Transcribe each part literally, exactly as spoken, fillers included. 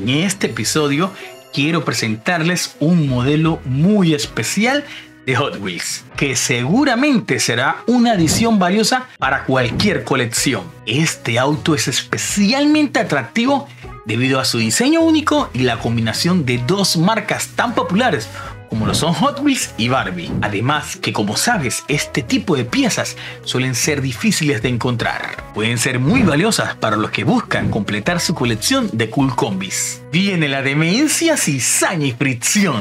En este episodio quiero presentarles un modelo muy especial de Hot Wheels, que seguramente será una adición valiosa para cualquier colección. Este auto es especialmente atractivo debido a su diseño único y la combinación de dos marcas tan populares como lo son Hot Wheels y Barbie. Además que, como sabes, este tipo de piezas suelen ser difíciles de encontrar. Pueden ser muy valiosas para los que buscan completar su colección de cool combis. Viene la demencia, cizaña y fricción.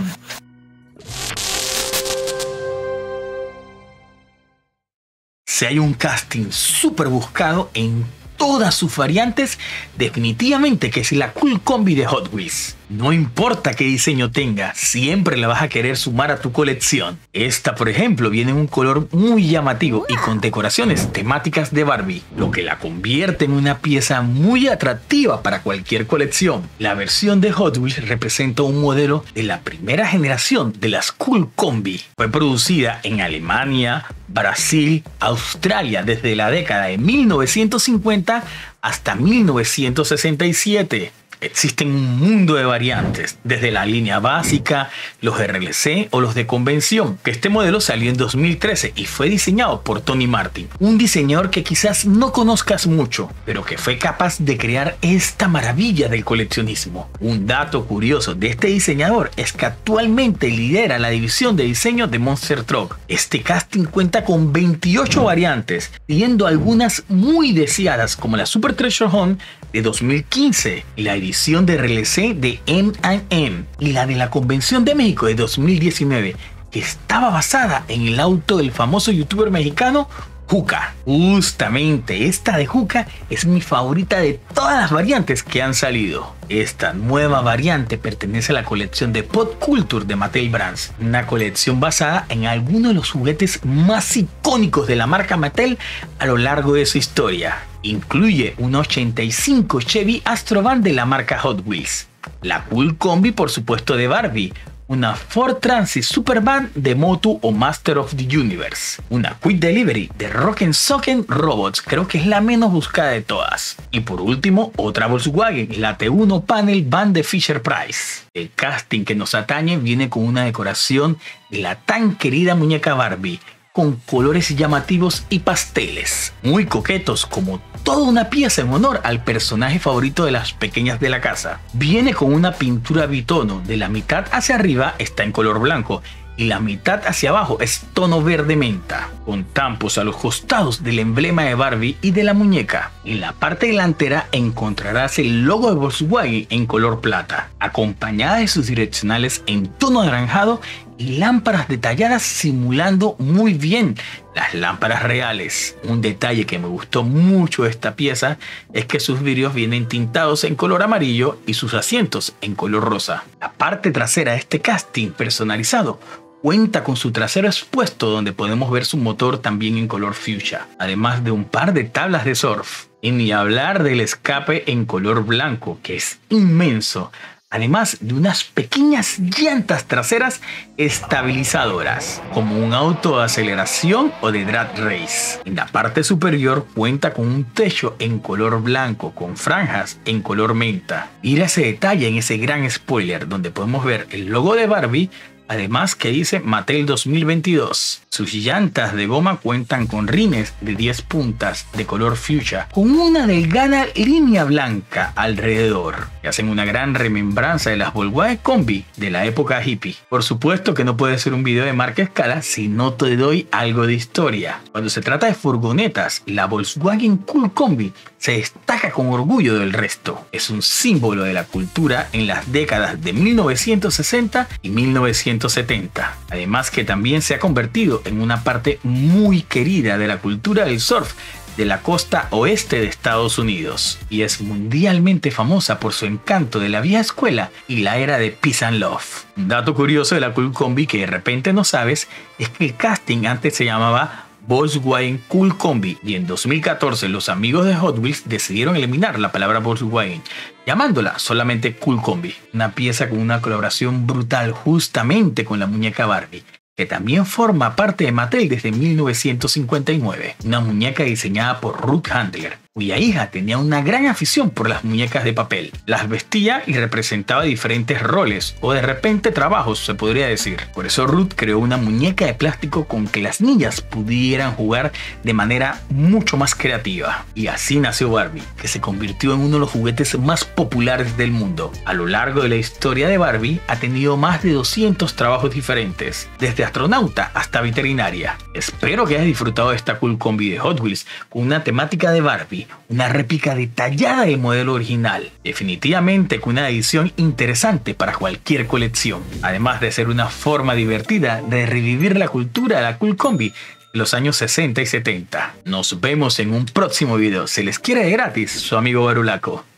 Si hay un casting súper buscado en todas sus variantes, definitivamente que es la Cool Combi de Hot Wheels. No importa qué diseño tenga, siempre la vas a querer sumar a tu colección. Esta, por ejemplo, viene en un color muy llamativo y con decoraciones temáticas de Barbie, lo que la convierte en una pieza muy atractiva para cualquier colección. La versión de Hot Wheels representa un modelo de la primera generación de las Cool Combi. Fue producida en Alemania, Brasil, Australia desde la década de mil novecientos cincuenta hasta mil novecientos sesenta y siete. Existen un mundo de variantes, desde la línea básica, los R L C o los de convención, que este modelo salió en dos mil trece y fue diseñado por Tony Martin, un diseñador que quizás no conozcas mucho, pero que fue capaz de crear esta maravilla del coleccionismo. Un dato curioso de este diseñador es que actualmente lidera la división de diseño de Monster Truck. Este casting cuenta con veintiocho variantes, siendo algunas muy deseadas como la Super Treasure Hunt de dos mil quince y la edición de R L C de M and M y la de la Convención de México de dos mil diecinueve, que estaba basada en el auto del famoso youtuber mexicano Juca. Justamente esta de Juca es mi favorita de todas las variantes que han salido. Esta nueva variante pertenece a la colección de Pop Culture de Mattel Brands, una colección basada en algunos de los juguetes más icónicos de la marca Mattel a lo largo de su historia. Incluye un ochenta y cinco Chevy Astrovan de la marca Hot Wheels, la Cool Combi por supuesto de Barbie, una Ford Transit Supervan de Motu o Master of the Universe, una Quick Delivery de Rock Socken Robots, creo que es la menos buscada de todas, y por último otra Volkswagen, la T uno Panel Van de Fisher Price. El casting que nos atañe viene con una decoración de la tan querida muñeca Barbie, con colores llamativos y pasteles, muy coquetos, como toda una pieza en honor al personaje favorito de las pequeñas de la casa. Viene con una pintura bitono, de la mitad hacia arriba está en color blanco y la mitad hacia abajo es tono verde menta, con tampos a los costados del emblema de Barbie y de la muñeca. En la parte delantera encontrarás el logo de Volkswagen en color plata, acompañada de sus direccionales en tono anaranjado y lámparas detalladas simulando muy bien las lámparas reales. Un detalle que me gustó mucho de esta pieza es que sus vidrios vienen tintados en color amarillo y sus asientos en color rosa. La parte trasera de este casting personalizado cuenta con su trasero expuesto, donde podemos ver su motor también en color fuchsia, además de un par de tablas de surf. Y ni hablar del escape en color blanco, que es inmenso, además de unas pequeñas llantas traseras estabilizadoras, como un auto de aceleración o de drag race. En la parte superior cuenta con un techo en color blanco con franjas en color menta. Mira ese detalle en ese gran spoiler, donde podemos ver el logo de Barbie, además que dice Mattel dos mil veintidós. Sus llantas de goma cuentan con rines de diez puntas de color fuchsia con una delgada línea blanca alrededor, que hacen una gran remembranza de las Volkswagen Combi de la época hippie. Por supuesto que no puede ser un video de marca escala si no te doy algo de historia. Cuando se trata de furgonetas, la Volkswagen Cool Combi se destaca con orgullo del resto. Es un símbolo de la cultura en las décadas de mil novecientos sesenta y mil novecientos setenta. Además que también se ha convertido en una parte muy querida de la cultura del surf de la costa oeste de Estados Unidos, y es mundialmente famosa por su encanto de la vieja escuela y la era de Peace and Love. Un dato curioso de la Cool Combi que de repente no sabes es que el casting antes se llamaba Volkswagen Cool Combi, y en dos mil catorce los amigos de Hot Wheels decidieron eliminar la palabra Volkswagen, llamándola solamente Cool Combi, una pieza con una colaboración brutal justamente con la muñeca Barbie, que también forma parte de Mattel desde mil novecientos cincuenta y nueve, una muñeca diseñada por Ruth Handler, cuya hija tenía una gran afición por las muñecas de papel. Las vestía y representaba diferentes roles, o de repente trabajos, se podría decir. Por eso Ruth creó una muñeca de plástico con que las niñas pudieran jugar de manera mucho más creativa. Y así nació Barbie, que se convirtió en uno de los juguetes más populares del mundo. A lo largo de la historia de Barbie ha tenido más de doscientos trabajos diferentes, desde astronauta hasta veterinaria. Espero que hayas disfrutado de esta cool combi de Hot Wheels con una temática de Barbie, una réplica detallada del modelo original. Definitivamente con una edición interesante para cualquier colección, además de ser una forma divertida de revivir la cultura de la cool combi de los años sesenta y setenta. Nos vemos en un próximo video. Se les quiere de gratis, su amigo Barulaco.